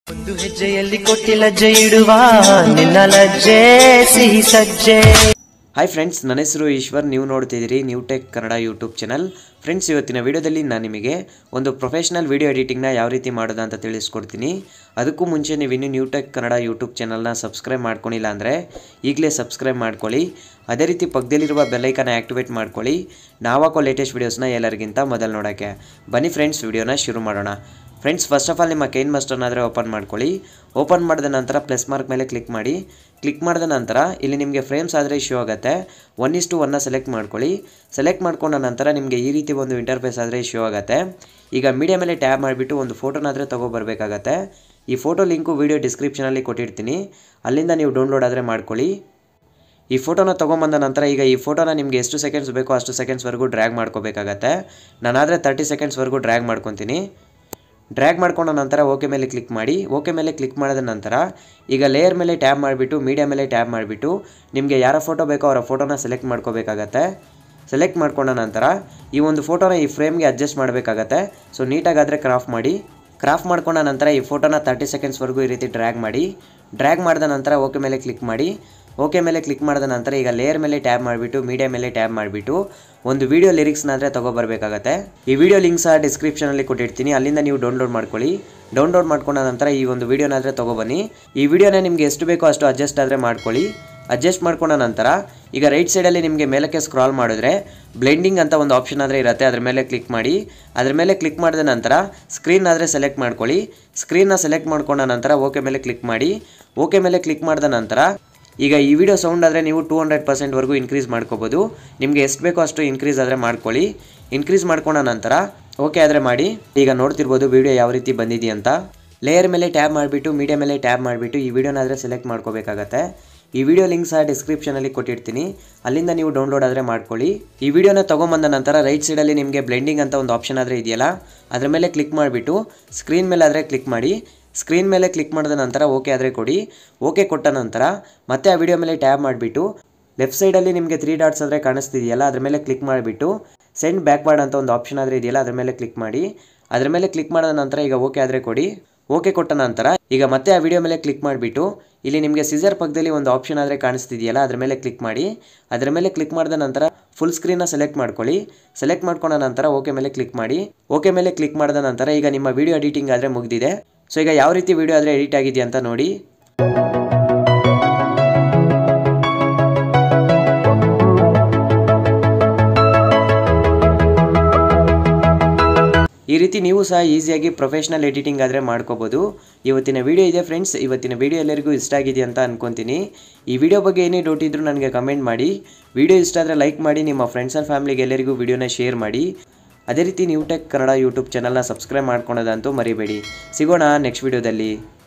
ಒಂದು ಹೆಜ್ಜೆಯಲ್ಲಿ ಕೊಟ್ಟಿ ಲಜ್ಜೆ ಇಡುವ ನಿನ್ನ ಲಜ್ಜೆ ಸಿಹಿ ಸಜ್ಜೆ. ಹಾಯ್ ಫ್ರೆಂಡ್ಸ್, ನನ್ನ ಹೆಸರು ಈಶ್ವರ್. ನೀವು ನೋಡ್ತಿದ್ದೀರಿ new tech Kannada YouTube channel. Friends, ಇವತ್ತಿನ ವಿಡಿಯೋದಲ್ಲಿ ನಾನು ನಿಮಗೆ ಒಂದು ಪ್ರೊಫೆಷನಲ್ ವಿಡಿಯೋ ಎಡಿಟಿಂಗ್ನ ಯಾವ ರೀತಿ ಮಾಡೋದು ಅಂತ ತಿಳಿಸ್ಕೊಡ್ತೀನಿ. ಅದಕ್ಕೂ ಮುಂಚೆ ನೀವು ಇನ್ನೂ ನ್ಯೂ ಟೆಕ್ ಕನ್ನಡ ಯೂಟ್ಯೂಬ್ ಚಾನಲ್ನ ಸಬ್ಸ್ಕ್ರೈಬ್ ಮಾಡ್ಕೊಂಡಿಲ್ಲ ಅಂದರೆ ಈಗಲೇ ಸಬ್ಸ್ಕ್ರೈಬ್ ಮಾಡ್ಕೊಳ್ಳಿ. ಅದೇ ರೀತಿ ಪಕ್ಕದಲ್ಲಿರುವ ಬೆಲ್ಲೈಕನ್ನ ಆ್ಯಕ್ಟಿವೇಟ್ ಮಾಡ್ಕೊಳ್ಳಿ. ನಾವು ಹಾಕೋ ಲೇಟೆಸ್ಟ್ ವೀಡಿಯೋಸ್ನ ಎಲ್ಲರಿಗಿಂತ ಮೊದಲು ನೋಡೋಕ್ಕೆ. ಬನ್ನಿ ಫ್ರೆಂಡ್ಸ್, ವಿಡಿಯೋನ ಶುರು ಮಾಡೋಣ. ಫ್ರೆಂಡ್ಸ್, ಫಸ್ಟ್ ಆಫ್ ಆಲ್ ನಿಮ್ಮ ಕೈನ್ ಮಾಸ್ಟರ್ನಾದರೆ ಓಪನ್ ಮಾಡ್ಕೊಳ್ಳಿ. ಓಪನ್ ಮಾಡಿದ ನಂತರ ಪ್ಲಸ್ ಮಾರ್ಕ್ ಮೇಲೆ ಕ್ಲಿಕ್ ಮಾಡಿ. ಕ್ಲಿಕ್ ಮಾಡಿದ ನಂತರ ಇಲ್ಲಿ ನಿಮಗೆ ಫ್ರೇಮ್ಸ್ ಆದರೆ ಇಶ್ಯೂ ಆಗುತ್ತೆ. 1:1ನ ಸೆಲೆಕ್ಟ್ ಮಾಡ್ಕೊಳ್ಳಿ. ಸೆಲೆಕ್ಟ್ ಮಾಡ್ಕೊಂಡ ನಂತರ ನಿಮಗೆ ಈ ರೀತಿ ಒಂದು ಇಂಟರ್ಫೇಸ್ ಆದರೆ ಇಶ್ಯೂ ಆಗುತ್ತೆ. ಈಗ ಮೀಡಿಯಾ ಮೇಲೆ ಟ್ಯಾಬ್ ಮಾಡಿಬಿಟ್ಟು ಒಂದು ಫೋಟೋನಾದರೆ ತೊಗೊಬರ್ಬೇಕಾಗತ್ತೆ. ಈ ಫೋಟೋ ಲಿಂಕು ವಿಡಿಯೋ ಡಿಸ್ಕ್ರಿಪ್ಷನಲ್ಲಿ ಕೊಟ್ಟಿರ್ತೀನಿ, ಅಲ್ಲಿಂದ ನೀವು ಡೌನ್ಲೋಡ್ ಆದರೆ ಮಾಡ್ಕೊಳ್ಳಿ. ಈ ಫೋಟೋನ ತೊಗೊಂಬಂದ ನಂತರ ಈಗ ಈ ಫೋಟೋನ ನಿಮಗೆ ಎಷ್ಟು ಸೆಕೆಂಡ್ಸ್ ಬೇಕೋ ಅಷ್ಟು ಸೆಕೆಂಡ್ಸ್ವರೆಗೂ ಡ್ರ್ಯಾಗ್ ಮಾಡ್ಕೋಬೇಕಾಗತ್ತೆ. ನಾನಾದರೆ 30 ಸೆಕೆಂಡ್ಸ್ವರೆಗೂ ಡ್ರ್ಯಾಗ್ ಮಾಡ್ಕೊತೀನಿ. ಡ್ರ್ಯಾಗ್ ಮಾಡ್ಕೊಂಡ ನಂತರ ಓಕೆ ಮೇಲೆ ಕ್ಲಿಕ್ ಮಾಡಿ. ಓಕೆ ಮೇಲೆ ಕ್ಲಿಕ್ ಮಾಡಿದ ನಂತರ ಈಗ ಲೇಯರ್ ಮೇಲೆ ಟ್ಯಾಬ್ ಮಾಡಿಬಿಟ್ಟು ಮೀಡಿಯಾ ಮೇಲೆ ಟ್ಯಾಬ್ ಮಾಡಿಬಿಟ್ಟು ನಿಮಗೆ ಯಾರ ಫೋಟೋ ಬೇಕೋ ಅವರ ಫೋಟೋನ ಸೆಲೆಕ್ಟ್ ಮಾಡ್ಕೋಬೇಕಾಗತ್ತೆ. ಸೆಲೆಕ್ಟ್ ಮಾಡ್ಕೊಂಡ ನಂತರ ಈ ಒಂದು ಫೋಟೋನ ಈ ಫ್ರೇಮ್ಗೆ ಅಡ್ಜಸ್ಟ್ ಮಾಡಬೇಕಾಗತ್ತೆ. ಸೊ ನೀಟಾಗಾದರೆ ಕ್ರಾಫ್ ಮಾಡಿ. ಕ್ರಾಫ್ ಮಾಡ್ಕೊಂಡ ನಂತರ ಈ ಫೋಟೋನ 30 ಸೆಕೆಂಡ್ಸ್ವರೆಗೂ ಈ ರೀತಿ ಡ್ರ್ಯಾಗ್ ಮಾಡಿ. ಡ್ರ್ಯಾಗ್ ಮಾಡಿದ ನಂತರ ಓಕೆ ಮೇಲೆ ಕ್ಲಿಕ್ ಮಾಡಿ. ಓಕೆ ಮೇಲೆ ಕ್ಲಿಕ್ ಮಾಡಿದ ನಂತರ ಈಗ ಲೇಯರ್ ಮೇಲೆ ಟ್ಯಾಬ್ ಮಾಡಿಬಿಟ್ಟು ಮೀಡಿಯಾ ಮೇಲೆ ಟ್ಯಾಬ್ ಮಾಡಿಬಿಟ್ಟು ಒಂದು ವಿಡಿಯೋ ಲಿರಿಕ್ಸ್ನಾದರೆ ತೊಗೊಬರ್ಬೇಕಾಗತ್ತೆ. ಈ ವಿಡಿಯೋ ಲಿಂಕ್ ಸಹ ಡಿಸ್ಕ್ರಿಪ್ಷನಲ್ಲಿ ಕೊಟ್ಟಿರ್ತೀನಿ, ಅಲ್ಲಿಂದ ನೀವು ಡೌನ್ಲೋಡ್ ಮಾಡ್ಕೊಳ್ಳಿ. ಡೌನ್ಲೋಡ್ ಮಾಡ್ಕೊಂಡ ನಂತರ ಈ ಒಂದು ವಿಡಿಯೋನಾದರೆ ತೊಗೊಬನ್ನಿ. ಈ ವಿಡಿಯೋನ ನಿಮಗೆ ಎಷ್ಟು ಬೇಕೋ ಅಷ್ಟು ಅಡ್ಜಸ್ಟ್ ಆದರೆ ಮಾಡ್ಕೊಳ್ಳಿ. ಅಡ್ಜಸ್ಟ್ ಮಾಡ್ಕೊಂಡ ನಂತರ ಈಗ ರೈಟ್ ಸೈಡಲ್ಲಿ ನಿಮಗೆ ಮೇಲಕ್ಕೆ ಸ್ಕ್ರಾಲ್ ಮಾಡಿದ್ರೆ ಬ್ಲೆಂಡಿಂಗ್ ಅಂತ ಒಂದು ಆಪ್ಷನ್ ಆದರೆ ಇರುತ್ತೆ, ಅದ್ರ ಮೇಲೆ ಕ್ಲಿಕ್ ಮಾಡಿ. ಅದ್ರ ಮೇಲೆ ಕ್ಲಿಕ್ ಮಾಡಿದ ನಂತರ ಸ್ಕ್ರೀನ್ ಆದರೆ ಸೆಲೆಕ್ಟ್ ಮಾಡ್ಕೊಳ್ಳಿ. ಸ್ಕ್ರೀನ್ನ ಸೆಲೆಕ್ಟ್ ಮಾಡ್ಕೊಂಡ ನಂತರ ಓಕೆ ಮೇಲೆ ಕ್ಲಿಕ್ ಮಾಡಿ. ಓಕೆ ಮೇಲೆ ಕ್ಲಿಕ್ ಮಾಡಿದ ನಂತರ ಈಗ ಈ ವಿಡಿಯೋ ಸೌಂಡ್ ಆದರೆ ನೀವು 200%ವರೆಗೂ ಇನ್ಕ್ರೀಸ್ ಮಾಡ್ಕೋಬೋದು. ನಿಮಗೆ ಎಷ್ಟು ಬೇಕೋ ಅಷ್ಟು ಇನ್ಕ್ರೀಸ್ ಆದರೆ ಮಾಡ್ಕೊಳ್ಳಿ. ಇನ್ಕ್ರೀಸ್ ಮಾಡ್ಕೊಂಡ ನಂತರ ಓಕೆ ಆದರೆ ಮಾಡಿ. ಈಗ ನೋಡ್ತಿರ್ಬೋದು ವಿಡಿಯೋ ಯಾವ ರೀತಿ ಬಂದಿದೆ ಅಂತ. ಲೇಯರ್ ಮೇಲೆ ಟ್ಯಾಬ್ ಮಾಡಿಬಿಟ್ಟು ಮೀಡಿಯಾ ಮೇಲೆ ಟ್ಯಾಬ್ ಮಾಡಿಬಿಟ್ಟು ಈ ವಿಡಿಯೋನಾದರೆ ಸೆಲೆಕ್ಟ್ ಮಾಡ್ಕೋಬೇಕಾಗತ್ತೆ. ಈ ವಿಡಿಯೋ ಲಿಂಕ್ ಸಹ ಡಿಸ್ಕ್ರಿಪ್ಷನಲ್ಲಿ ಕೊಟ್ಟಿರ್ತೀನಿ, ಅಲ್ಲಿಂದ ನೀವು ಡೌನ್ಲೋಡ್ ಆದರೆ ಮಾಡ್ಕೊಳ್ಳಿ. ಈ ವಿಡಿಯೋನ ತೊಗೊಂಬಂದ ನಂತರ ರೈಟ್ ಸೈಡಲ್ಲಿ ನಿಮಗೆ ಬ್ಲೆಂಡಿಂಗ್ ಅಂತ ಒಂದು ಆಪ್ಷನ್ ಆದರೆ ಇದೆಯಲ್ಲ, ಅದ್ರ ಮೇಲೆ ಕ್ಲಿಕ್ ಮಾಡಿಬಿಟ್ಟು ಸ್ಕ್ರೀನ್ ಮೇಲೆ ಆದರೆ ಕ್ಲಿಕ್ ಮಾಡಿ. ಸ್ಕ್ರೀನ್ ಮೇಲೆ ಕ್ಲಿಕ್ ಮಾಡಿದ ನಂತರ ಓಕೆ ಆದರೆ ಕೊಡಿ. ಓಕೆ ಕೊಟ್ಟ ನಂತರ ಮತ್ತೆ ಆ ವಿಡಿಯೋ ಮೇಲೆ ಟ್ಯಾಬ್ ಮಾಡಿಬಿಟ್ಟು ಲೆಫ್ಟ್ ಸೈಡಲ್ಲಿ ನಿಮಗೆ 3 ಡಾಟ್ಸ್ ಆದರೆ ಕಾಣಿಸ್ತಿದೆಯಲ್ಲ, ಅದ್ರ ಮೇಲೆ ಕ್ಲಿಕ್ ಮಾಡಿಬಿಟ್ಟು ಸೆಂಡ್ ಬ್ಯಾಕ್ವರ್ಡ್ ಅಂತ ಒಂದು ಆಪ್ಷನ್ ಆದರೆ ಇದೆಯಲ್ಲ, ಅದ್ರ ಮೇಲೆ ಕ್ಲಿಕ್ ಮಾಡಿ. ಅದ್ರ ಮೇಲೆ ಕ್ಲಿಕ್ ಮಾಡಿದ ನಂತರ ಈಗ ಓಕೆ ಆದರೆ ಕೊಡಿ. ಓಕೆ ಕೊಟ್ಟ ನಂತರ ಈಗ ಮತ್ತೆ ಆ ವಿಡಿಯೋ ಮೇಲೆ ಕ್ಲಿಕ್ ಮಾಡಿಬಿಟ್ಟು ಇಲ್ಲಿ ನಿಮಗೆ ಸಿಸರ್ ಪಕ್ಕದಲ್ಲಿ ಒಂದು ಆಪ್ಷನ್ ಆದರೆ ಕಾಣಿಸ್ತಿದೆಯಲ್ಲ, ಅದ್ರ ಮೇಲೆ ಕ್ಲಿಕ್ ಮಾಡಿ. ಅದ್ರ ಮೇಲೆ ಕ್ಲಿಕ್ ಮಾಡಿದ ನಂತರ ಫುಲ್ ಸ್ಕ್ರೀನ್ನ ಸೆಲೆಕ್ಟ್ ಮಾಡ್ಕೊಳ್ಳಿ. ಸೆಲೆಕ್ಟ್ ಮಾಡ್ಕೊಂಡ ನಂತರ ಓಕೆ ಮೇಲೆ ಕ್ಲಿಕ್ ಮಾಡಿ. ಓಕೆ ಮೇಲೆ ಕ್ಲಿಕ್ ಮಾಡಿದ ನಂತರ ಈಗ ನಿಮ್ಮ ವಿಡಿಯೋ ಎಡಿಟಿಂಗ್ ಆದರೆ ಮುಗಿದಿದೆ. ಸೊ ಈಗ ಯಾವ ರೀತಿ ವಿಡಿಯೋ ಆದರೆ ಎಡಿಟ್ ಆಗಿದೆ ಅಂತ ನೋಡಿ. ಈ ರೀತಿ ನೀವು ಸಹ ಈಸಿಯಾಗಿ ಪ್ರೊಫೆಷನಲ್ ಎಡಿಟಿಂಗ್ ಆದರೆ ಮಾಡ್ಕೋಬೋದು. ಇವತ್ತಿನ ವಿಡಿಯೋ ಇದೆ ಫ್ರೆಂಡ್ಸ್. ಇವತ್ತಿನ ವಿಡಿಯೋ ಎಲ್ಲರಿಗೂ ಇಷ್ಟ ಆಗಿದೆ ಅಂತ ಅನ್ಕೊತೀನಿ. ಈ ವಿಡಿಯೋ ಬಗ್ಗೆ ಏನೇ ಡೌಟ್ ಇದ್ದರೂ ನನಗೆ ಕಮೆಂಟ್ ಮಾಡಿ. ವಿಡಿಯೋ ಇಷ್ಟ ಆದರೆ ಲೈಕ್ ಮಾಡಿ, ನಿಮ್ಮ ಫ್ರೆಂಡ್ಸ್ ಆ್ಯಂಡ್ ಫ್ಯಾಮಿಲಿಗೆ ಎಲ್ಲರಿಗೂ ವಿಡಿಯೋನ ಶೇರ್ ಮಾಡಿ. ಅದೇ ರೀತಿ ನ್ಯೂ ಟೆಕ್ ಕನ್ನಡ ಯೂಟ್ಯೂಬ್ ಚಾನಲ್ನ ಸಬ್ಸ್ಕ್ರೈಬ್ ಮಾಡ್ಕೊಳೋದಂತೂ ಮರಿಬೇಡಿ. ಸಿಗೋಣ ನೆಕ್ಸ್ಟ್ ವಿಡಿಯೋದಲ್ಲಿ.